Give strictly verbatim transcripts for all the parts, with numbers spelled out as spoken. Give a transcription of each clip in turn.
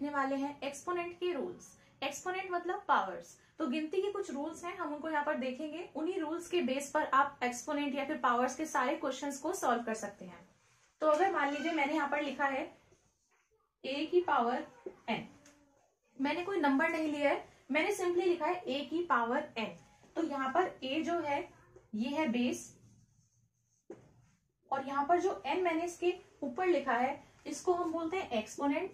देखने वाले हैं एक्सपोनेंट के रूल्स। एक्सपोनेंट मतलब पावर्स। तो गिनती के कुछ रूल्स हैं, हम उनको यहाँ पर देखेंगे। उन्हीं रूल्स के बेस पर आप एक्सपोनेंट या फिर पावर्स के सारे क्वेश्चंस को सॉल्व कर सकते हैं। तो अगर मान लीजिए मैंने यहाँ पर लिखा है a की पावर n, मैंने कोई नंबर नहीं लिया है, मैंने सिंपली लिखा है a की पावर n। तो यहाँ पर a जो है ये है बेस, और यहाँ पर जो n मैंने इसके ऊपर लिखा है इसको हम बोलते हैं एक्सपोनेंट,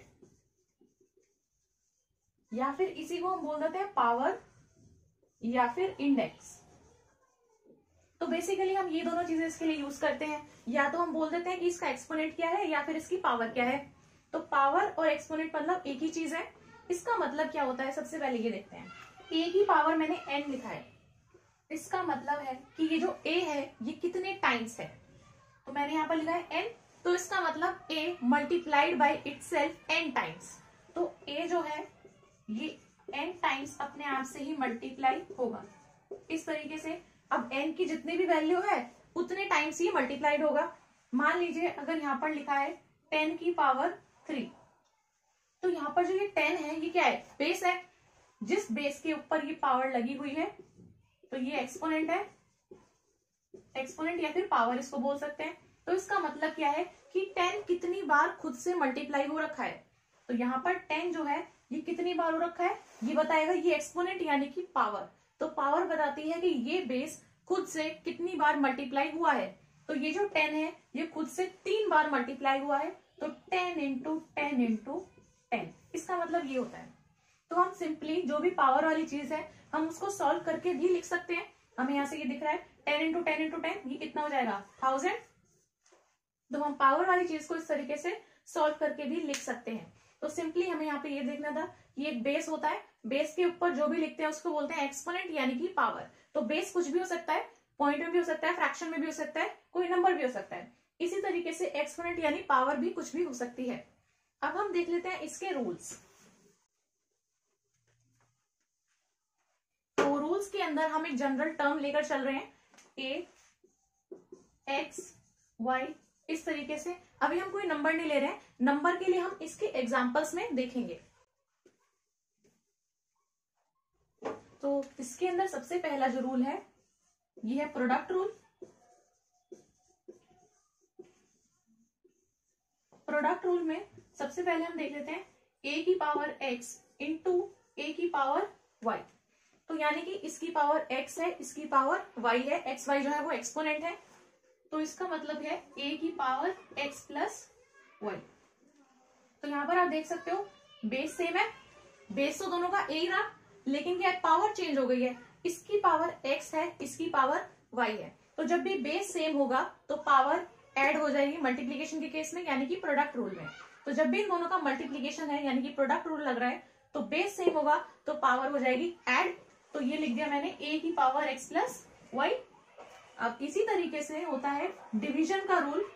या फिर इसी को हम बोल देते हैं पावर या फिर इंडेक्स। तो बेसिकली हम ये दोनों चीजें इसके लिए यूज करते हैं, या तो हम बोल देते हैं कि इसका एक्सपोनेंट क्या है या फिर इसकी पावर क्या है। तो पावर और एक्सपोनेंट मतलब एक ही चीज है। इसका मतलब क्या होता है, सबसे पहले ये देखते हैं। a की पावर मैंने n लिखा है, इसका मतलब है कि ये जो a है ये कितने टाइम्स है। तो मैंने यहाँ पर लिखा है n, तो इसका मतलब a multiplied by itself n times. तो a जो है ये n टाइम्स अपने आप से ही मल्टीप्लाई होगा इस तरीके से। अब n की जितनी भी वैल्यू है उतने टाइम्स ही मल्टीप्लाइड होगा। मान लीजिए अगर यहाँ पर लिखा है टेन की पावर थ्री, तो यहाँ पर जो ये टेन है ये क्या है, बेस है। जिस बेस के ऊपर ये पावर लगी हुई है तो ये एक्सपोनेंट है, एक्सपोनेंट या फिर पावर इसको बोल सकते हैं। तो इसका मतलब क्या है कि टेन कितनी बार खुद से मल्टीप्लाई हो रखा है। तो यहाँ पर टेन जो है ये कितनी बार हो रखा है ये बताएगा ये एक्सपोनेंट यानी कि पावर। तो पावर बताती है कि ये बेस खुद से कितनी बार मल्टीप्लाई हुआ है। तो ये जो टेन है ये खुद से तीन बार मल्टीप्लाई हुआ है, तो ten into ten into ten, इसका मतलब ये होता है। तो हम सिंपली जो भी पावर वाली चीज है हम उसको सॉल्व करके भी लिख सकते हैं। हमें यहाँ से ये दिख रहा है ten into ten into ten, ये कितना हो जाएगा, थाउजेंड। तो हम पावर वाली चीज को इस तरीके से सॉल्व करके भी लिख सकते हैं। तो सिंपली हमें यहाँ पे ये देखना था, ये एक बेस होता है, बेस के ऊपर जो भी लिखते हैं उसको बोलते हैं एक्सपोनेंट यानी कि पावर। तो बेस कुछ भी हो सकता है, पॉइंट में भी हो सकता है, फ्रैक्शन में भी हो सकता है, कोई नंबर भी हो सकता है। इसी तरीके से एक्सपोनेंट यानी पावर भी कुछ भी हो सकती है। अब हम देख लेते हैं इसके रूल्स। तो रूल्स के अंदर हम एक जनरल टर्म लेकर चल रहे हैं, ए एक्स वाई, इस तरीके से। अभी हम कोई नंबर नहीं ले रहे हैं, नंबर के लिए हम इसके एग्जांपल्स में देखेंगे। तो इसके अंदर सबसे पहला जो रूल है ये है प्रोडक्ट रूल। प्रोडक्ट रूल में सबसे पहले हम देख लेते हैं a की पावर x इंटू ए की पावर y। तो यानी कि इसकी पावर x है, इसकी पावर y है, x y जो है वो एक्सपोनेंट है। तो इसका मतलब है a की पावर x प्लस वाई। तो यहां पर आप देख सकते हो बेस सेम है, बेस तो दोनों का a ही रहा, लेकिन क्या पावर चेंज हो गई है। इसकी पावर x है, इसकी पावर y है। तो जब भी बेस सेम होगा तो पावर ऐड हो जाएगी मल्टीप्लीकेशन के केस में, यानी कि प्रोडक्ट रूल में। तो जब भी इन दोनों का मल्टीप्लीकेशन है यानी कि प्रोडक्ट रूल लग रहा है तो बेस सेम होगा तो पावर हो जाएगी ऐड। तो ये लिख दिया मैंने a की पावर x प्लस वाई। अब इसी तरीके से होता है डिवीजन का रूल।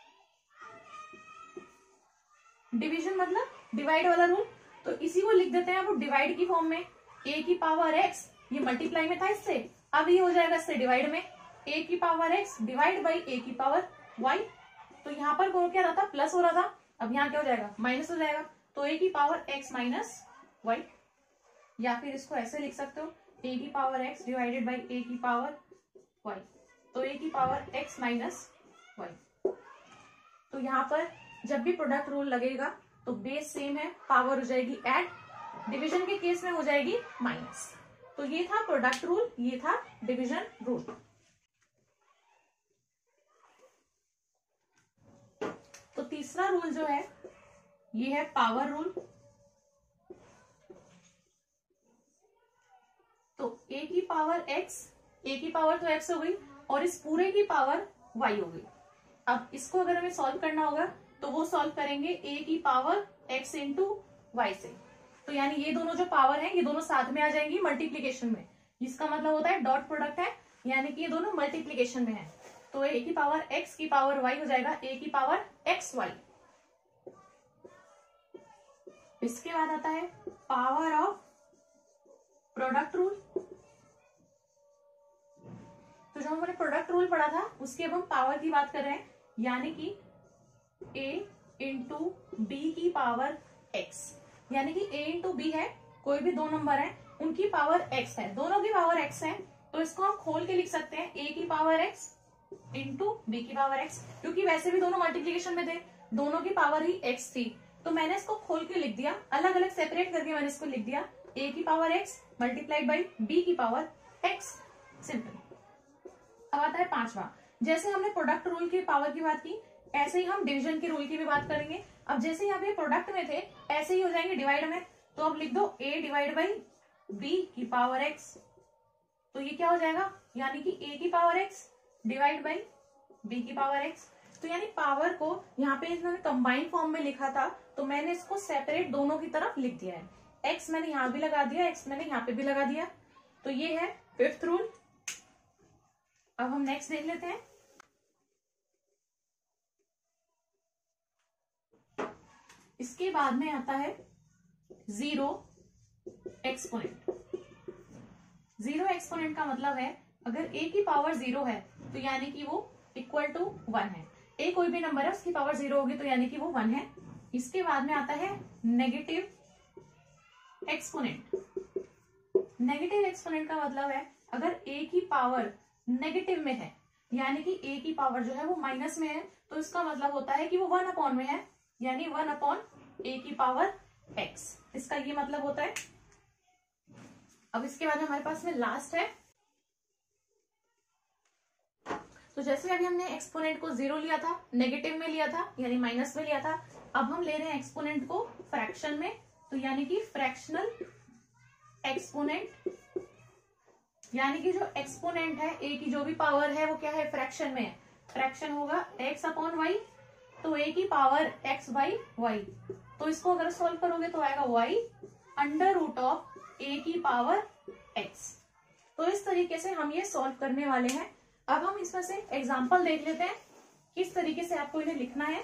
डिवीजन मतलब डिवाइड वाला रूल, तो इसी को लिख देते हैं वो डिवाइड की फॉर्म में। a की पावर x, ये मल्टीप्लाई में था इससे, अब ये हो जाएगा इससे डिवाइड में, a की power x divide by a की पावर y। तो यहाँ पर कौन क्या रहा था, प्लस हो रहा था, अब यहाँ क्या हो जाएगा, माइनस हो जाएगा। तो a की पावर x माइनस वाई, या फिर इसको ऐसे लिख सकते हो a की power x divided by a की पावर y। तो a की पावर x माइनस वाई। तो यहाँ पर जब भी प्रोडक्ट रूल लगेगा तो बेस सेम है, पावर हो जाएगी ऐड, डिवीजन के केस में हो जाएगी माइनस। तो ये था प्रोडक्ट रूल, ये था डिवीजन रूल। तो तीसरा रूल जो है ये है पावर रूल। तो a की पावर x, a की पावर तो x हो गई और इस पूरे की पावर y हो गई। अब इसको अगर हमें सॉल्व करना होगा तो वो सॉल्व करेंगे a की पावर x इंटू वाई से। तो यानी ये दोनों जो पावर है ये दोनों साथ में आ जाएंगी मल्टीप्लीकेशन में। इसका मतलब होता है डॉट प्रोडक्ट है, यानी कि ये दोनों मल्टीप्लीकेशन में है। तो a की पावर x की पावर y हो जाएगा a की पावर एक्स वाई। इसके बाद आता है पावर ऑफ प्रोडक्ट रूल। तो जो हमने प्रोडक्ट रूल पढ़ा था उसकी अब हम पावर की बात कर रहे हैं, यानी कि a इंटू बी की पावर x। यानी कि a इंटू बी है, कोई भी दो नंबर है उनकी पावर x है, दोनों की पावर x है, तो इसको हम खोल के लिख सकते हैं a की पावर x इंटू बी की पावर x, क्योंकि वैसे भी दोनों मल्टीप्लीकेशन में थे, दोनों की पावर ही x थी, तो मैंने इसको खोल के लिख दिया, अलग अलग सेपरेट करके मैंने इसको लिख दिया a की power x multiplied by b की पावर x, सिंपल। अब आता है पांचवा, जैसे हमने प्रोडक्ट रूल की पावर की बात की, ऐसे ही हम डिवीजन के रूल की भी बात करेंगे। अब जैसे यहाँ पे प्रोडक्ट में थे ऐसे ही हो जाएंगे डिवाइड में, तो अब लिख दो a डिवाइड बाई b की पावर x, तो ये क्या हो जाएगा, यानी कि a की power x divide by b की पावर x, तो यानी पावर को यहाँ पे इन्होंने कंबाइंड फॉर्म में लिखा था, तो मैंने इसको सेपरेट दोनों की तरफ लिख दिया है, x मैंने यहाँ भी लगा दिया, x मैंने यहाँ पे भी लगा दिया, तो ये है फिफ्थ रूल। अब हम नेक्स्ट देख लेते हैं। इसके बाद में आता है जीरो एक्सपोनेंट। जीरो एक्सपोनेंट का मतलब है अगर a की पावर जीरो है तो यानी कि वो इक्वल टू वन है, a कोई भी नंबर है उसकी पावर जीरो होगी तो यानी कि वो वन है। इसके बाद में आता है नेगेटिव एक्सपोनेंट। नेगेटिव एक्सपोनेंट का मतलब है अगर a की पावर नेगेटिव में है यानी कि a की पावर जो है वो माइनस में है, तो इसका मतलब होता है कि वो वन अपॉन में है, यानी वन अपॉन a की पावर x, इसका ये मतलब होता है। अब इसके बाद हमारे पास में लास्ट है, तो जैसे अभी हमने एक्सपोनेंट को जीरो लिया था, नेगेटिव में लिया था यानी माइनस में लिया था, अब हम ले रहे हैं एक्सपोनेंट को फ्रैक्शन में, तो यानी कि फ्रैक्शनल एक्सपोनेंट, यानी कि जो एक्सपोनेंट है a की जो भी पावर है वो क्या है, फ्रैक्शन में है, फ्रैक्शन होगा x अपॉन वाई, तो a की पावर x बाई वाई, तो इसको अगर सॉल्व करोगे तो आएगा y under root of a की पावर x। तो इस तरीके से हम ये सॉल्व करने वाले हैं। अब हम इसमें से एग्जांपल देख लेते हैं किस तरीके से आपको इन्हें लिखना है।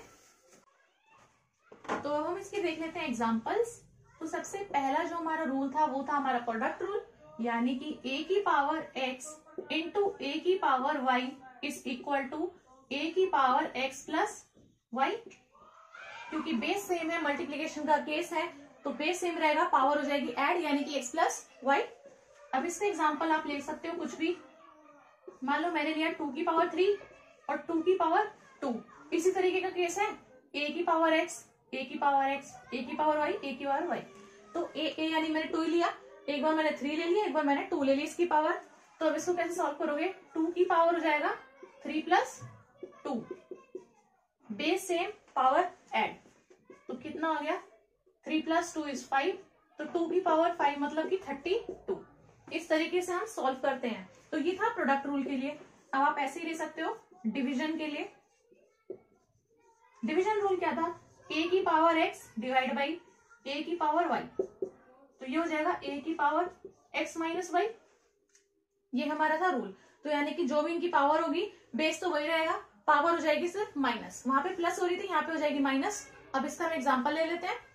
तो अब हम इसके देख लेते हैं एग्जांपल्स। तो सबसे पहला जो हमारा रूल था वो था हमारा प्रोडक्ट रूल, यानी कि a की पावर x इंटू a की power y is equal to a की पावर x प्लस y। क्योंकि बेस सेम है, मल्टीप्लीकेशन का केस है, तो बेस सेम रहेगा, पावर हो जाएगी ऐड यानी कि x प्लस वाई। अब इसका एग्जांपल आप ले सकते हो कुछ भी, मान लो मैंने लिया टू की पावर थ्री और टू की पावर टू, इसी तरीके का केस है, a की पावर x, a की पावर x, a की पावर y, a की पावर y, तो a a यानी मैंने टू लिया, एक बार मैंने थ्री ले लिया, एक बार मैंने टू ले लिया इसकी पावर। तो अब इसको कैसे सॉल्व करोगे, टू की पावर हो जाएगा three plus two, base same power add, तो कितना हो गया, three plus two is five, तो टू की पावर फाइव मतलब कि थर्टी टू। इस तरीके से हम सॉल्व करते हैं। तो ये था प्रोडक्ट रूल के लिए। अब आप ऐसे ही ले सकते हो डिवीजन के लिए। डिवीजन रूल क्या था, a की power x divide by a की पावर y, तो ये हो जाएगा a की पावर x माइनस वाई, ये हमारा था रूल। तो यानी कि जो भी इनकी पावर होगी बेस तो वही रहेगा, पावर हो जाएगी सिर्फ माइनस, वहां पे प्लस हो रही थी यहाँ पे हो जाएगी माइनस। अब इसका हम एग्जांपल ले लेते हैं।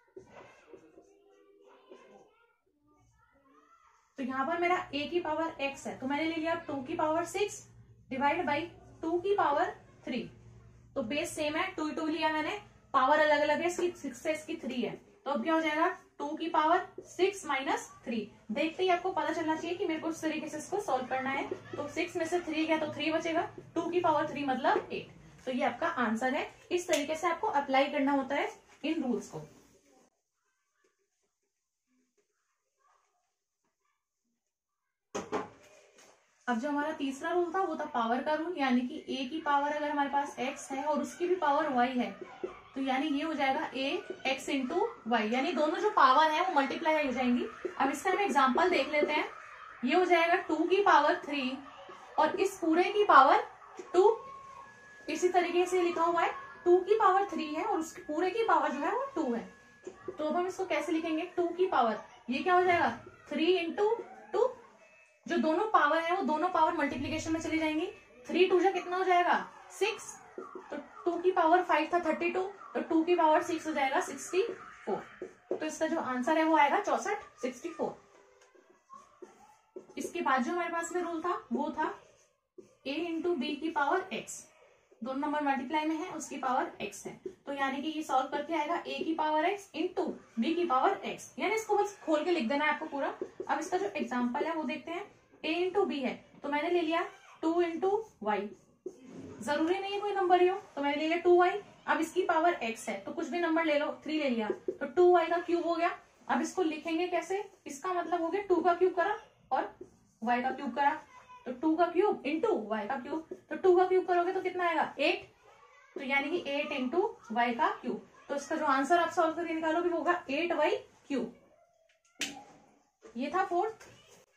तो यहाँ पर मेरा a की पावर x है, तो मैंने ले लिया टू की power six divide by two की पावर थ्री, तो बेस सेम है, टू टू लिया मैंने, पावर अलग अलग है, इसकी सिक्स है इसकी थ्री है, तो अब क्या हो जाएगा टू की पावर सिक्स माइनस थ्री। देखते ही आपको पता चलना चाहिए कि मेरे को इस तरीके से इसको सॉल्व करना है। तो सिक्स में से थ्री गया तो थ्री बचेगा, टू की पावर थ्री मतलब एट, तो ये आपका आंसर है। इस तरीके से आपको अप्लाई करना होता है इन रूल्स को। अब जो हमारा तीसरा रूल था वो था पावर का रूल, यानी कि a की पावर अगर हमारे पास x है और उसकी भी पावर y है, तो यानी ये हो जाएगा a x इंटू वाई, यानी दोनों जो पावर है वो मल्टीप्लाई हो जाएंगी। अब इसका हम एग्जांपल देख लेते हैं। ये हो जाएगा टू की पावर थ्री और इस पूरे की पावर टू, इसी तरीके से लिखा हुआ है, टू की पावर थ्री है और उसके पूरे की पावर जो है वो टू है। तो अब हम इसको कैसे लिखेंगे, टू की पावर, ये क्या हो जाएगा थ्री इंटू टू, जो दोनों पावर है वो दोनों पावर मल्टीप्लीकेशन में चली जाएंगी, थ्री टू जा कितना हो जाएगा सिक्स, तो टू की पावर फाइव था थर्टी टू, तो टू की पावर सिक्स हो जाएगा सिक्सटी फोर। तो इसका जो आंसर है वो आएगा चौसठ, सिक्सटी फोर। इसके बाद जो हमारे पास में रूल था वो था a इंटू बी की पावर x, दोनों नंबर मल्टीप्लाई में है, उसकी पावर x है। तो यानी कि ये सॉल्व करके आएगा a की पावर x इंटू b की पावर x, यानी इसको बस खोल के लिख देना है आपको पूरा। अब इसका जो एग्जाम्पल है वो देखते हैं। a इंटू बी है तो मैंने ले लिया टू इंटू वाई, जरूरी नहीं है कोई नंबर ही हो, तो मैंने ले लिया टू वाई। अब इसकी पावर x है तो कुछ भी नंबर ले लो, थ्री ले लिया तो टू वाई का क्यूब हो गया। अब इसको लिखेंगे कैसे, इसका मतलब हो गया टू का क्यूब करा और y का क्यूब करा, तो टू का क्यूब इंटू वाई का क्यूब, तो टू का क्यूब करोगे तो कितना आएगा एट, तो यानी कि एट इंटू वाई का क्यूब। तो इसका जो आंसर आप सॉल्व करके निकालोगे वो होगा एट वाई क्यूब। ये था फोर्थ।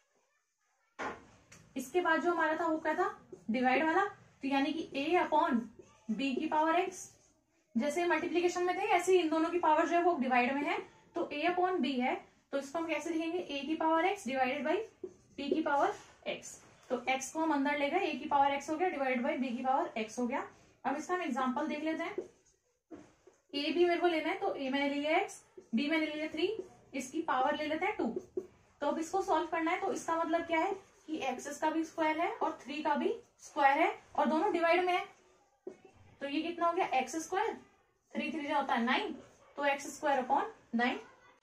इसके बाद जो हमारा था वो क्या था, डिवाइड वाला, तो यानी कि a अपॉन बी की पावर x, जैसे मल्टीप्लीकेशन में थे ऐसे इन दोनों की पावर जो है वो डिवाइड में है, तो a अपॉन बी है तो इसको हम कैसे लिखेंगे, a की power x divided by b की पावर x। तो x को हम अंदर ले गए, a की पावर x हो गया डिवाइड बाई b की पावर x हो गया। अब इसका हम एग्जांपल देख लेते हैं। a भी मेरे को लेना है तो a मैंने ले लिया x, b मैंने ले लिया थ्री, इसकी पावर ले लेते हैं टू। तो अब इसको सॉल्व करना है तो इसका मतलब क्या है कि x का भी स्क्वायर है और थ्री का भी स्क्वायर है और दोनों डिवाइड में है, तो ये कितना हो गया एक्स स्क्वायर, थ्री थ्री जो होता है नाइन, तो एक्स स्क्वायर अपॉन नाइन।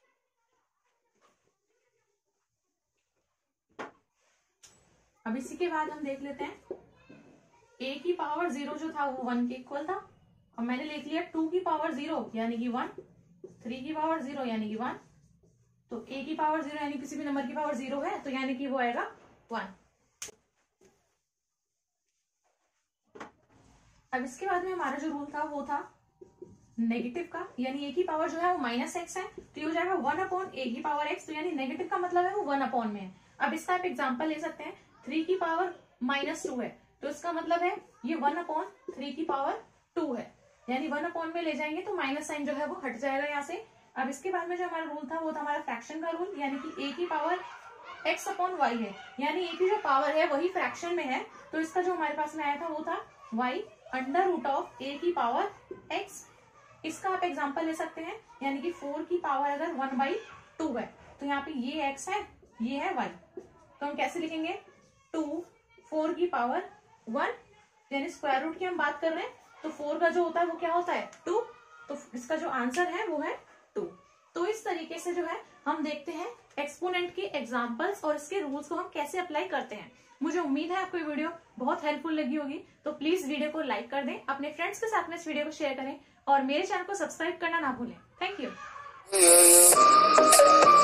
अब इसी के बाद हम देख लेते हैं a की पावर जीरो जो था वो वन के इक्वल था, और मैंने लिख लिया टू की पावर जीरो यानी कि वन, थ्री की पावर जीरो यानी कि वन, तो a की पावर जीरो यानी किसी भी नंबर की पावर जीरो है तो यानी कि वो आएगा वन। अब इसके बाद में हमारा जो रूल था वो था नेगेटिव का, यानी a की पावर जो है वो माइनस एक्स है तो ये हो जाएगा वन अपॉन ए की पावर एक्स, तो यानी नेगेटिव का मतलब है वो वन अपॉन में है। अब इसका आप एग्जांपल ले सकते हैं, थ्री की पावर माइनस टू है तो इसका मतलब है ये वन अपॉन थ्री की पावर टू है, यानी वन अपॉन में ले जाएंगे तो माइनस साइन जो है वो हट जाएगा यहाँ से। अब इसके बाद में जो हमारा रूल था वो था हमारा फ्रैक्शन का रूल, यानी कि a की पावर x अपॉन वाई है, यानी a की जो पावर है वही फ्रैक्शन में है, तो इसका जो हमारे पास में आया था वो था y under root of a की पावर x। इसका आप एग्जांपल ले सकते हैं, यानी कि फोर की पावर अगर वन बाई टू है तो यहाँ पे ये x है ये है y, तो हम कैसे लिखेंगे, टू फोर की पावर वन, यानी स्क्वायर रूट की हम बात कर रहे हैं तो फोर का जो होता है वो क्या होता है टू, तो इसका जो आंसर है वो है टू। तो इस तरीके से जो है हम देखते हैं एक्सपोनेंट के एग्जांपल्स और इसके रूल्स को हम कैसे अप्लाई करते हैं। मुझे उम्मीद है आपको ये वीडियो बहुत हेल्पफुल लगी होगी, तो प्लीज वीडियो को लाइक कर दें, अपने फ्रेंड्स के साथ में इस वीडियो को शेयर करें और मेरे चैनल को सब्सक्राइब करना ना भूलें। Thank you.